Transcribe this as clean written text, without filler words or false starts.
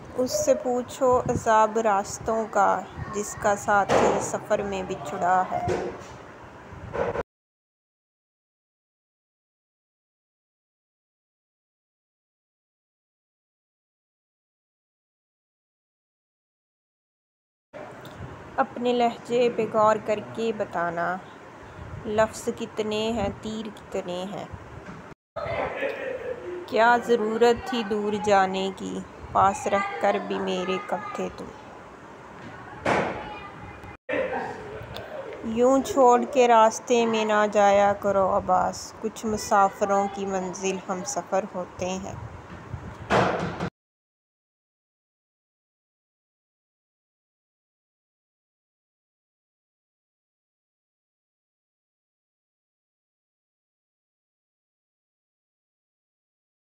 उससे पूछो अज़ाब रास्तों का, जिसका साथी सफ़र में बिछड़ा है। अपने लहजे पे गौर करके बताना, लफ्ज़ कितने हैं, तीर कितने हैं। क्या ज़रूरत थी दूर जाने की, पास रहकर भी मेरे कब थे तुम। यूं छोड़ के रास्ते में ना जाया करो अब्बास, कुछ मुसाफिरों की मंजिल हम सफ़र होते हैं।